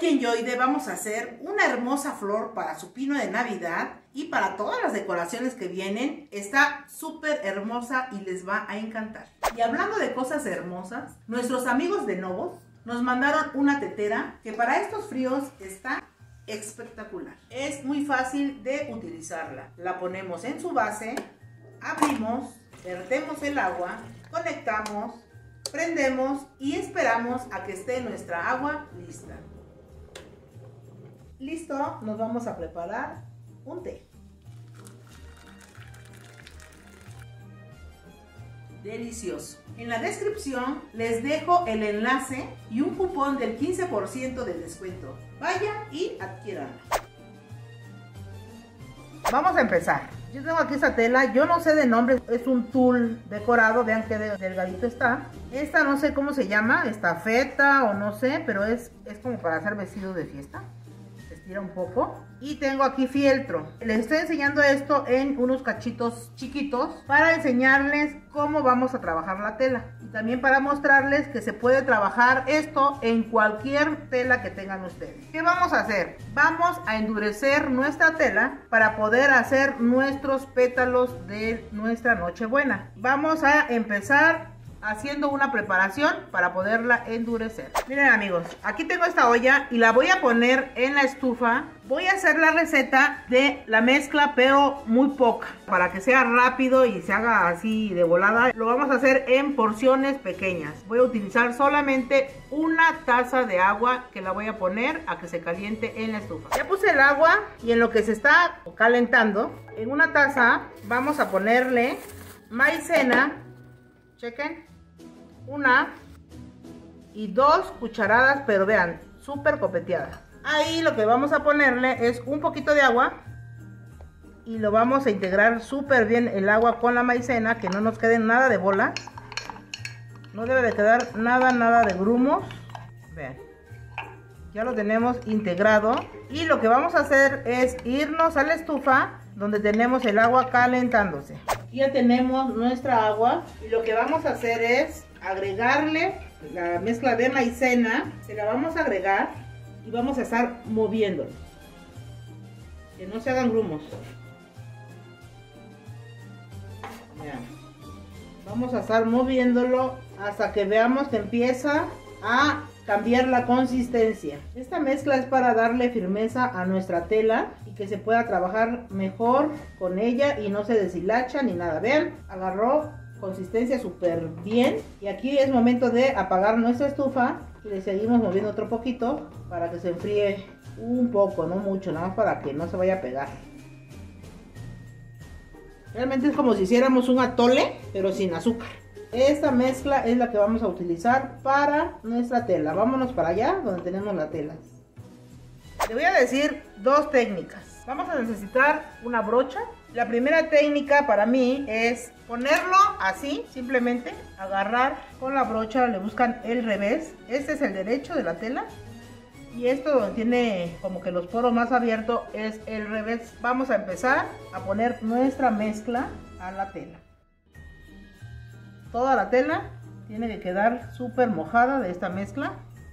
Hoy en Yoide vamos a hacer una hermosa flor para su pino de Navidad y para todas las decoraciones que vienen. Está súper hermosa y les va a encantar. Y hablando de cosas hermosas, nuestros amigos de Novos nos mandaron una tetera que para estos fríos está espectacular. Es muy fácil de utilizarla. La ponemos en su base, abrimos, vertemos el agua, conectamos, prendemos y esperamos a que esté nuestra agua lista. Listo, nos vamos a preparar un té. Delicioso. En la descripción les dejo el enlace y un cupón del 15% de descuento. Vayan y adquiéranlo. Vamos a empezar. Yo tengo aquí esta tela, yo no sé de nombre, es un tul decorado, vean qué delgadito está. Esta no sé cómo se llama, estafeta o no sé, pero es como para hacer vestidos de fiesta. Se estira un poco. Y tengo aquí fieltro. Les estoy enseñando esto en unos cachitos chiquitos para enseñarles cómo vamos a trabajar la tela. Y también para mostrarles que se puede trabajar esto en cualquier tela que tengan ustedes. ¿Qué vamos a hacer? Vamos a endurecer nuestra tela para poder hacer nuestros pétalos de nuestra Nochebuena. Vamos a empezar haciendo una preparación para poderla endurecer. Miren amigos, aquí tengo esta olla y la voy a poner en la estufa. Voy a hacer la receta de la mezcla, pero muy poca, para que sea rápido y se haga así de volada. Lo vamos a hacer en porciones pequeñas. Voy a utilizar solamente una taza de agua que la voy a poner a que se caliente en la estufa. Ya puse el agua y en lo que se está calentando, en una taza vamos a ponerle maicena. Chequen, 1 y 2 cucharadas, pero vean, súper copeteadas. Ahí lo que vamos a ponerle es un poquito de agua y lo vamos a integrar súper bien el agua con la maicena, que no nos quede nada de bola. No debe de quedar nada de grumos. Vean, ya lo tenemos integrado y lo que vamos a hacer es irnos a la estufa donde tenemos el agua calentándose. Ya tenemos nuestra agua y lo que vamos a hacer es agregarle la mezcla de maicena. Se la vamos a agregar y vamos a estar moviéndolo, que no se hagan grumos. Vean. Vamos a estar moviéndolo hasta que veamos que empieza a cambiar la consistencia. Esta mezcla es para darle firmeza a nuestra tela y que se pueda trabajar mejor con ella y no se deshilacha ni nada. Vean, agarró consistencia súper bien y aquí es momento de apagar nuestra estufa y le seguimos moviendo otro poquito para que se enfríe un poco, no mucho, nada más para que no se vaya a pegar. Realmente es como si hiciéramos un atole pero sin azúcar. Esta mezcla es la que vamos a utilizar para nuestra tela. Vámonos para allá donde tenemos la tela. Le voy a decir dos técnicas. Vamos a necesitar una brocha. La primera técnica para mí es ponerlo así, simplemente agarrar con la brocha, le buscan el revés. Este es el derecho de la tela y esto donde tiene como que los poros más abiertos es el revés. Vamos a empezar a poner nuestra mezcla a la tela. Toda la tela tiene que quedar súper mojada de esta mezcla.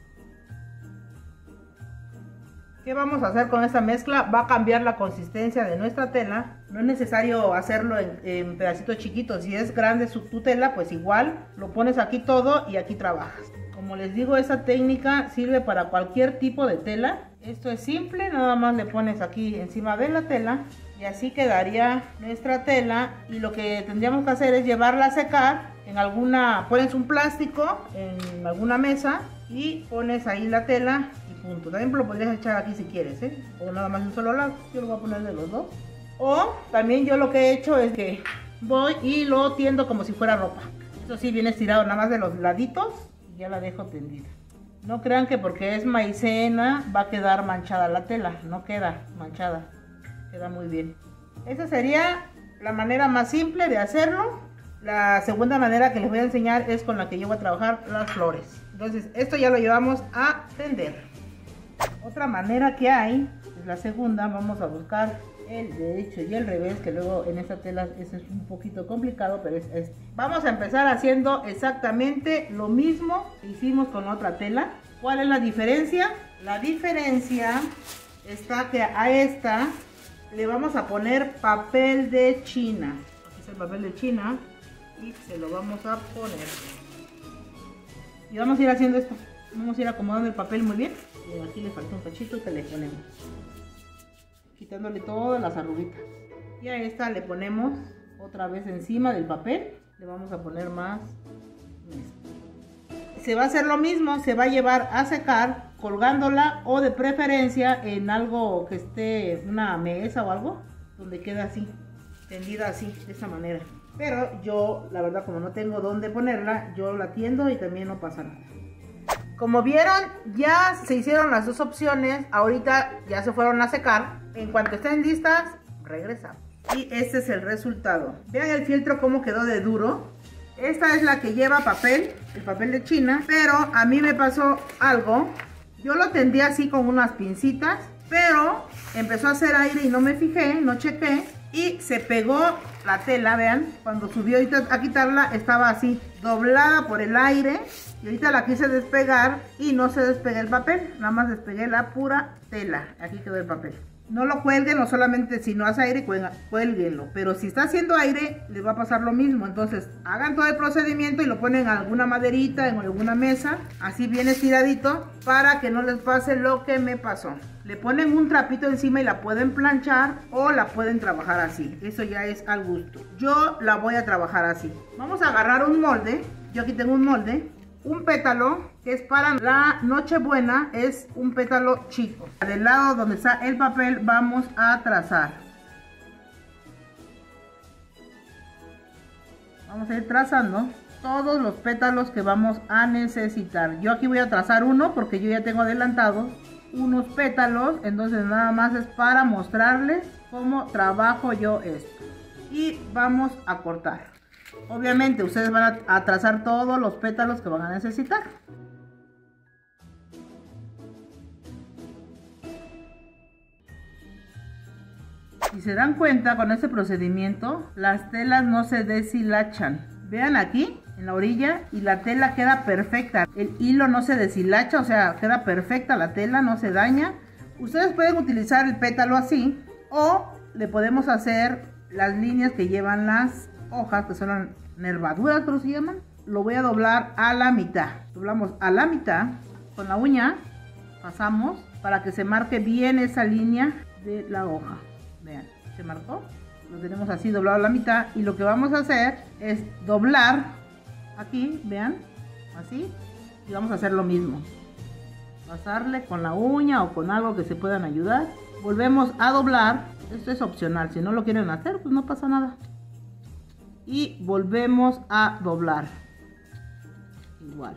¿Qué vamos a hacer con esta mezcla? Va a cambiar la consistencia de nuestra tela. No es necesario hacerlo en pedacitos chiquitos. Si es grande tu tela, pues igual lo pones aquí todo y aquí trabajas. Como les digo, esta técnica sirve para cualquier tipo de tela. Esto es simple, nada más le pones aquí encima de la tela y así quedaría nuestra tela. Y lo que tendríamos que hacer es llevarla a secar en alguna, pones un plástico en alguna mesa y pones ahí la tela y punto. También lo podrías echar aquí si quieres, o nada más de un solo lado. Yo lo voy a poner de los dos. O también yo lo que he hecho es que voy y lo tiendo como si fuera ropa. Eso sí, viene estirado nada más de los laditos y ya la dejo tendida. No crean que porque es maicena va a quedar manchada la tela. No queda manchada, queda muy bien. Esa sería la manera más simple de hacerlo. La segunda manera que les voy a enseñar es con la que yo voy a trabajar las flores. Entonces esto ya lo llevamos a tender. Otra manera que hay es la segunda. Vamos a buscar el derecho y el revés, que luego en esta tela eso es un poquito complicado, pero es este. Vamos a empezar haciendo exactamente lo mismo que hicimos con otra tela. ¿Cuál es la diferencia? La diferencia está que a esta le vamos a poner papel de China. Aquí está el papel de China y se lo vamos a poner. Y vamos a ir haciendo esto. Vamos a ir acomodando el papel muy bien. Y aquí le falta un cachito que le ponemos. Quitándole todas las arruguitas. Y a esta le ponemos otra vez encima del papel. Le vamos a poner más. Se va a hacer lo mismo, se va a llevar a secar colgándola o de preferencia en algo que esté, una mesa o algo, donde queda así, tendida así, de esta manera. Pero yo, la verdad, como no tengo dónde ponerla, yo la tiendo y también no pasa nada. Como vieron, ya se hicieron las dos opciones, ahorita ya se fueron a secar. En cuanto estén listas, regresamos. Y este es el resultado. Vean el fieltro cómo quedó de duro. Esta es la que lleva papel, el papel de China, pero a mí me pasó algo. Yo lo tendí así con unas pincitas, pero empezó a hacer aire y no me fijé, no chequé y se pegó la tela, vean. Cuando subió a quitarla estaba así, doblada por el aire y ahorita la quise despegar y no se despegué el papel, nada más despegué la pura tela. Aquí quedó el papel. No lo cuelguen, no solamente si no hace aire, cuélguenlo. Pero si está haciendo aire, les va a pasar lo mismo. Entonces, hagan todo el procedimiento y lo ponen en alguna maderita, en alguna mesa. Así bien estiradito, para que no les pase lo que me pasó. Le ponen un trapito encima y la pueden planchar o la pueden trabajar así. Eso ya es al gusto. Yo la voy a trabajar así. Vamos a agarrar un molde. Yo aquí tengo un molde. Un pétalo que es para la Nochebuena, es un pétalo chico. Del lado donde está el papel vamos a trazar. Vamos a ir trazando todos los pétalos que vamos a necesitar. Yo aquí voy a trazar uno porque yo ya tengo adelantado unos pétalos. Entonces nada más es para mostrarles cómo trabajo yo esto. Y vamos a cortar. Obviamente ustedes van a trazar todos los pétalos que van a necesitar. Si se dan cuenta, con este procedimiento las telas no se deshilachan. Vean aquí en la orilla y la tela queda perfecta. El hilo no se deshilacha, o sea, queda perfecta la tela, no se daña. Ustedes pueden utilizar el pétalo así o le podemos hacer las líneas que llevan las hojas, que son las nervaduras, pero se llaman. Lo voy a doblar a la mitad. Doblamos a la mitad con la uña, pasamos para que se marque bien esa línea de la hoja. Vean, se marcó. Lo tenemos así doblado a la mitad y lo que vamos a hacer es doblar aquí, vean, así, y vamos a hacer lo mismo. Pasarle con la uña o con algo que se puedan ayudar. Volvemos a doblar. Esto es opcional, si no lo quieren hacer, pues no pasa nada. Y volvemos a doblar igual,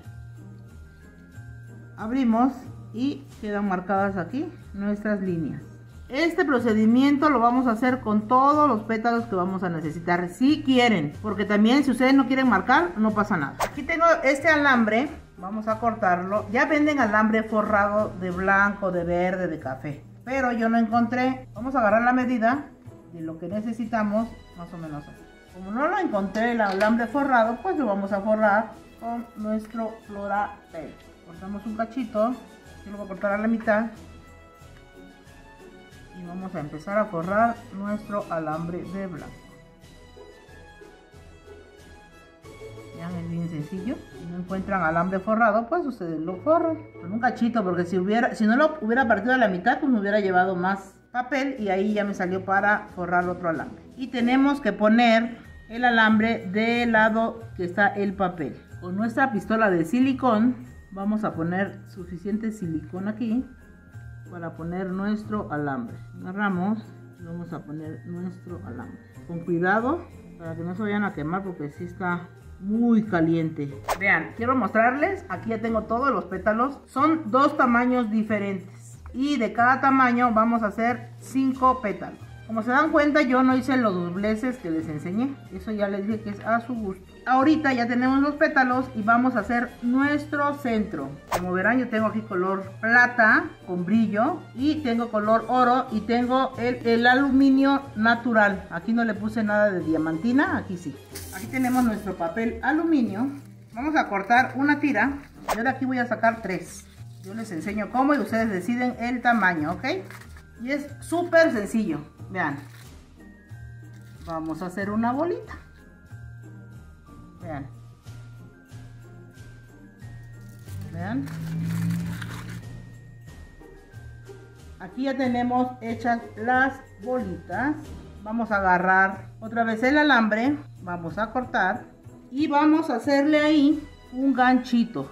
abrimos y quedan marcadas aquí nuestras líneas. Este procedimiento lo vamos a hacer con todos los pétalos que vamos a necesitar, si quieren, porque también si ustedes no quieren marcar, no pasa nada. Aquí tengo este alambre, vamos a cortarlo. Ya venden alambre forrado de blanco, de verde, de café, pero yo no encontré. Vamos a agarrar la medida de lo que necesitamos, más o menos así. Como no lo encontré el alambre forrado, pues lo vamos a forrar con nuestro Floratel. Cortamos un cachito, yo lo voy a cortar a la mitad. Y vamos a empezar a forrar nuestro alambre de blanco. Vean, es bien sencillo. Si no encuentran alambre forrado, pues ustedes lo forran con un cachito, porque si no lo hubiera partido a la mitad, pues me hubiera llevado más papel y ahí ya me salió para forrar otro alambre. Y tenemos que poner el alambre del lado que está el papel. Con nuestra pistola de silicón vamos a poner suficiente silicón aquí para poner nuestro alambre. Agarramos y vamos a poner nuestro alambre con cuidado para que no se vayan a quemar, porque sí está muy caliente. Vean, quiero mostrarles, aquí ya tengo todos los pétalos. Son dos tamaños diferentes y de cada tamaño vamos a hacer 5 pétalos. Como se dan cuenta, yo no hice los dobleces que les enseñé. Eso ya les dije que es a su gusto. Ahorita ya tenemos los pétalos y vamos a hacer nuestro centro. Como verán, yo tengo aquí color plata con brillo y tengo color oro y tengo el aluminio natural. Aquí no le puse nada de diamantina, aquí sí. Aquí tenemos nuestro papel aluminio. Vamos a cortar una tira. Yo de aquí voy a sacar 3. Yo les enseño cómo y ustedes deciden el tamaño, ¿ok? Y es súper sencillo. Vean. Vamos a hacer una bolita. Vean. Vean. Aquí ya tenemos hechas las bolitas. Vamos a agarrar otra vez el alambre. Vamos a cortar. Y vamos a hacerle ahí un ganchito.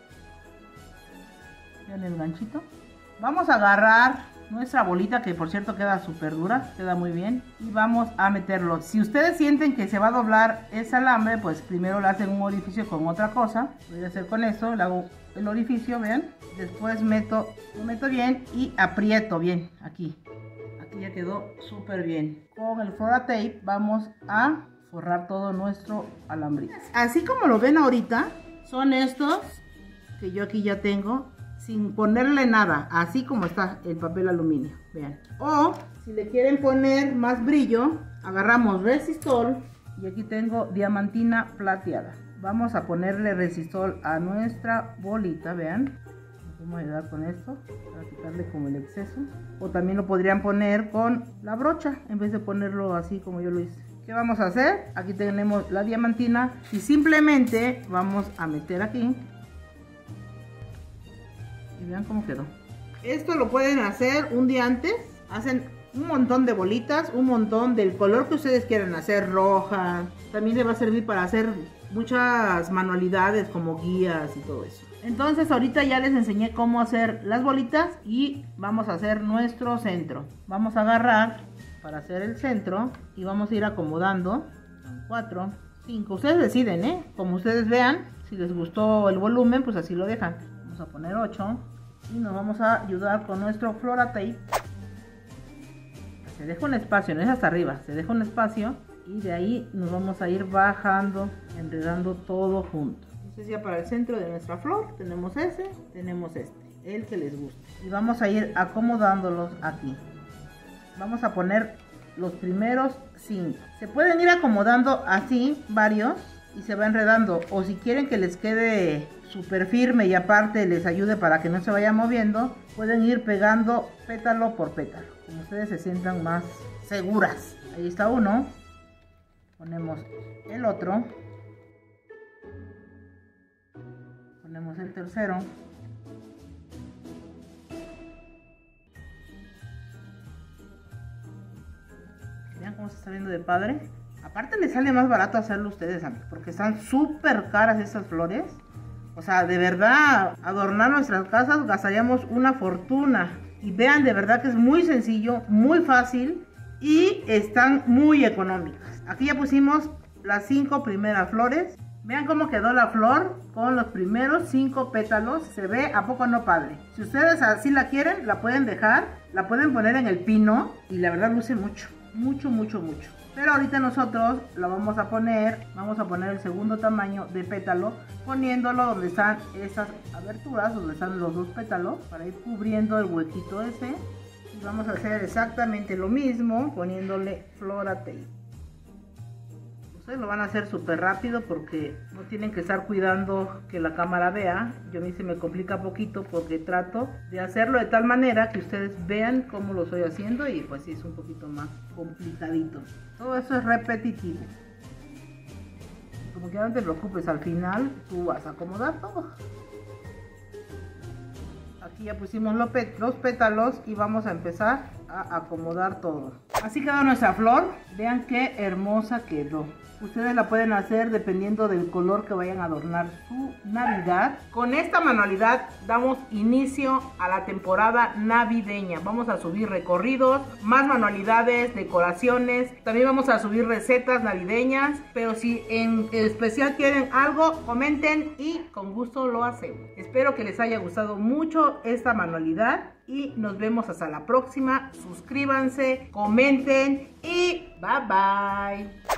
¿Vean el ganchito? Vamos a agarrar nuestra bolita, que por cierto queda súper dura, queda muy bien, y vamos a meterlo. Si ustedes sienten que se va a doblar ese alambre, pues primero le hacen un orificio con otra cosa. Voy a hacer con esto, le hago el orificio, vean. Después lo meto bien y aprieto bien aquí. Aquí ya quedó súper bien. Con el Flora Tape vamos a forrar todo nuestro alambrito. Así como lo ven ahorita, son estos que yo aquí ya tengo, sin ponerle nada, así como está el papel aluminio, vean. O si le quieren poner más brillo, agarramos resistol y aquí tengo diamantina plateada. Vamos a ponerle resistol a nuestra bolita, vean. Vamos a ayudar con esto para quitarle como el exceso. O también lo podrían poner con la brocha en vez de ponerlo así como yo lo hice. ¿Qué vamos a hacer? Aquí tenemos la diamantina y simplemente vamos a meter aquí. Y vean cómo quedó. Esto lo pueden hacer un día antes. Hacen un montón de bolitas, un montón del color que ustedes quieran hacer, roja. También le va a servir para hacer muchas manualidades como guías y todo eso. Entonces ahorita ya les enseñé cómo hacer las bolitas y vamos a hacer nuestro centro. Vamos a agarrar para hacer el centro y vamos a ir acomodando. 4, 5, ustedes deciden, como ustedes vean. Si les gustó el volumen, pues así lo dejan. Vamos a poner 8 y nos vamos a ayudar con nuestro Flora Tape. Se deja un espacio, no es hasta arriba, se deja un espacio y de ahí nos vamos a ir bajando, enredando todo junto. Entonces ya para el centro de nuestra flor tenemos ese, tenemos este, el que les guste. Y vamos a ir acomodándolos aquí. Vamos a poner los primeros 5. Se pueden ir acomodando así varios y se va enredando, o si quieren que les quede súper firme y aparte les ayude para que no se vaya moviendo, pueden ir pegando pétalo por pétalo, como ustedes se sientan más seguras. Ahí está uno, ponemos el otro, ponemos el tercero, vean cómo se está viendo de padre. Aparte les sale más barato hacerlo ustedes, amigos, porque están súper caras estas flores. O sea, de verdad, adornar nuestras casas gastaríamos una fortuna. Y vean, de verdad que es muy sencillo, muy fácil y están muy económicas. Aquí ya pusimos las 5 primeras flores. Vean cómo quedó la flor con los primeros 5 pétalos. Se ve a poco no padre. Si ustedes así la quieren, la pueden dejar, la pueden poner en el pino y la verdad luce mucho, mucho, mucho, mucho. Pero ahorita nosotros lo vamos a poner el segundo tamaño de pétalo, poniéndolo donde están esas aberturas, donde están los 2 pétalos, para ir cubriendo el huequito ese. Y vamos a hacer exactamente lo mismo, poniéndole Flora Tape. Ustedes lo van a hacer súper rápido porque no tienen que estar cuidando que la cámara vea. Yo a mí se me complica poquito porque trato de hacerlo de tal manera que ustedes vean cómo lo estoy haciendo y pues sí es un poquito más complicadito. Todo eso es repetitivo. Como que no te preocupes, al final tú vas a acomodar todo. Aquí ya pusimos los pétalos y vamos a empezar a acomodar todo. Así quedó nuestra flor. Vean qué hermosa quedó. Ustedes la pueden hacer dependiendo del color que vayan a adornar su Navidad. Con esta manualidad damos inicio a la temporada navideña. Vamos a subir recorridos, más manualidades, decoraciones. También vamos a subir recetas navideñas. Pero si en especial quieren algo, comenten y con gusto lo hacemos. Espero que les haya gustado mucho esta manualidad. Y nos vemos hasta la próxima. Suscríbanse, comenten y bye bye.